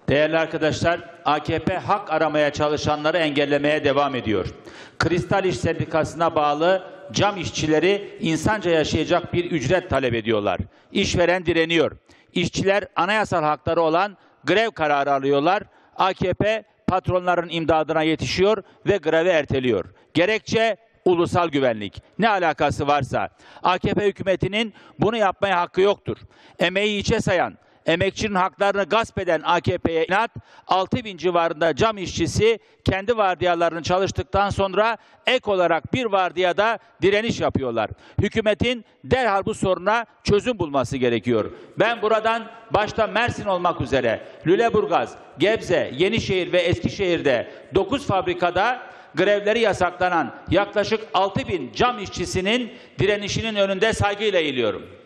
Değerli arkadaşlar, AKP hak aramaya çalışanları engellemeye devam ediyor. Kristal İş Sendikası'na bağlı cam işçileri insanca yaşayacak bir ücret talep ediyorlar. İşveren direniyor. İşçiler anayasal hakları olan grev kararı alıyorlar. AKP patronların imdadına yetişiyor ve grevi erteliyor. Gerekçe ulusal güvenlik. Ne alakası varsa. AKP hükümetinin bunu yapmaya hakkı yoktur. Emeği hiçe sayan, emekçinin haklarını gasp eden AKP'ye inat, 6.000 civarında cam işçisi kendi vardiyalarını çalıştıktan sonra ek olarak bir vardiyada direniş yapıyorlar. Hükümetin derhal bu soruna çözüm bulması gerekiyor. Ben buradan başta Mersin olmak üzere Lüleburgaz, Gebze, Yenişehir ve Eskişehir'de 9 fabrikada grevleri yasaklanan yaklaşık 6.000 cam işçisinin direnişinin önünde saygıyla eğiliyorum.